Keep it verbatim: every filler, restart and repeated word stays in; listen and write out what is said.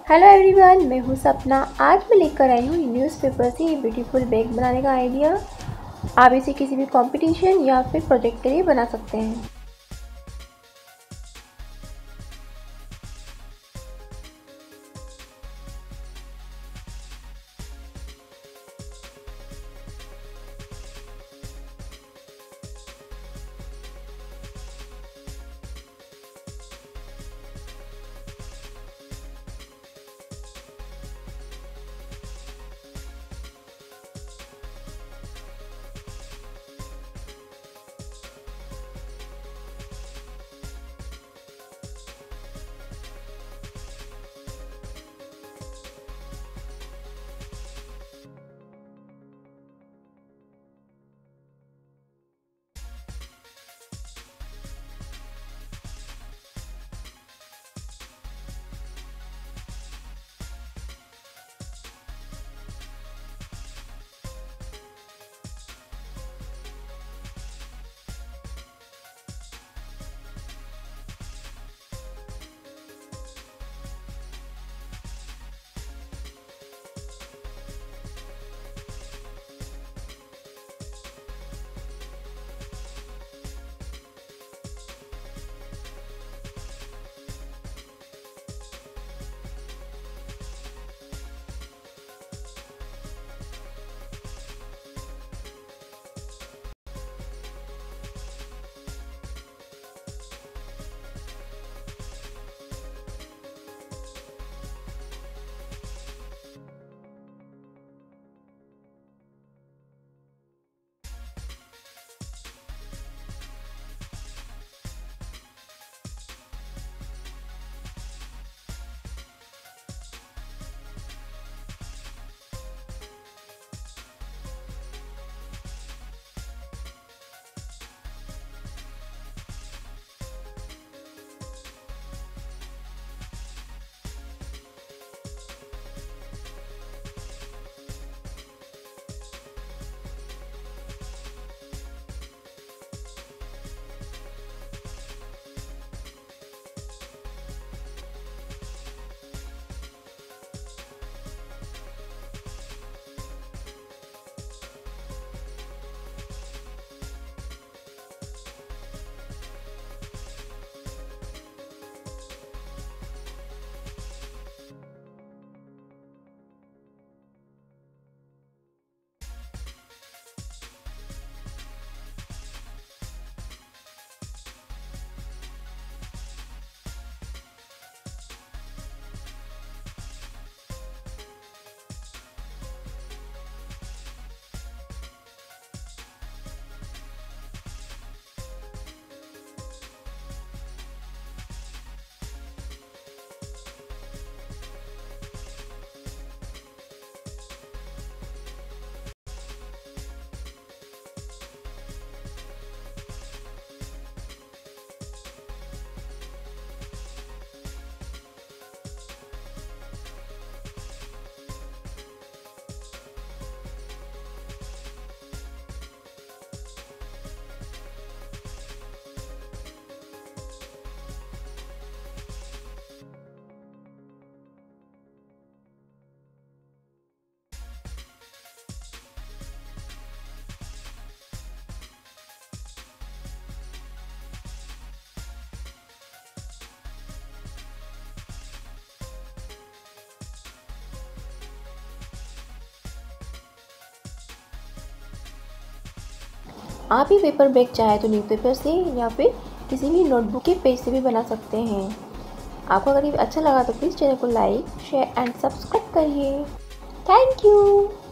Hello everyone, मैं हूँ सपना। आज मैं लेकर आई हूँ न्यूज़पेपर से ये ब्यूटीफुल बैग बनाने का आइडिया। आप इसे किसी भी कंपटीशन या फिर प्रोजेक्ट के लिए बना सकते हैं। आप ही पेपर बैग चाहे तो न्यूज़पेपर से या फिर किसी भी नोटबुक के पेज से भी बना सकते हैं। आपको अगर ये अच्छा लगा तो प्लीज़ चैनल को लाइक, शेयर एंड सब्सक्राइब करिए। Thank you.